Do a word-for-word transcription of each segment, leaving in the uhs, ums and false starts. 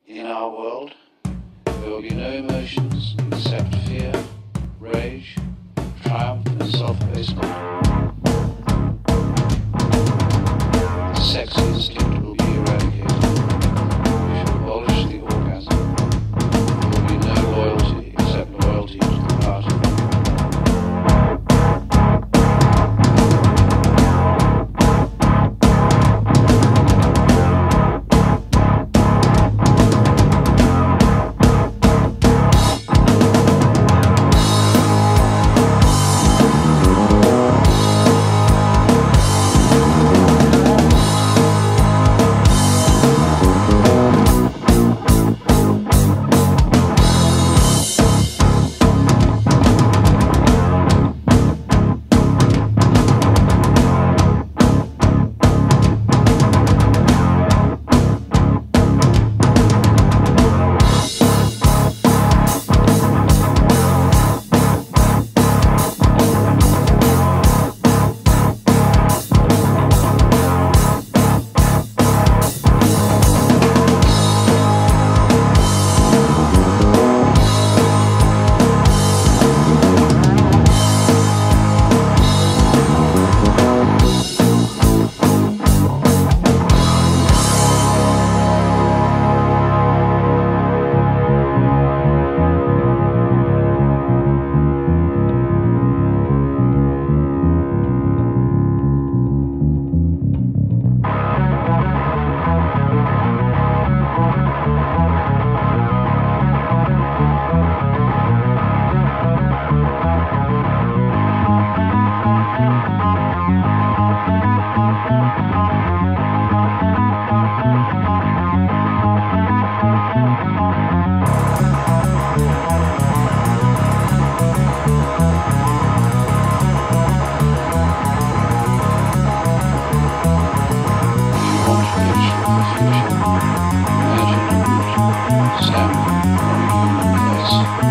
In our world, there will be no emotions except fear, rage, triumph and self-abasement. The sex instinct will be eradicated. We shall abolish the orgasm. There will be no loyalty except loyalty to the party. Imagine a root stamping on a human face.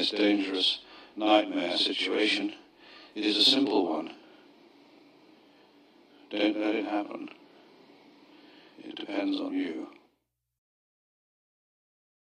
this dangerous nightmare situation. It is a simple one. Don't let it happen. It depends on you.